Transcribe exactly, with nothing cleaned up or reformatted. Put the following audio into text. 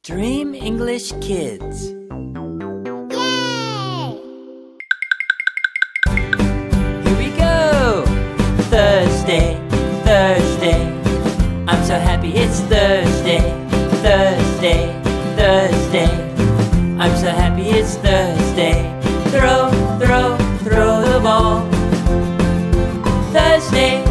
Dream English Kids. Yay! Here we go! Thursday, Thursday. I'm so happy it's Thursday, Thursday, Thursday. I'm so happy it's Thursday. Throw, throw, throw the ball. Thursday,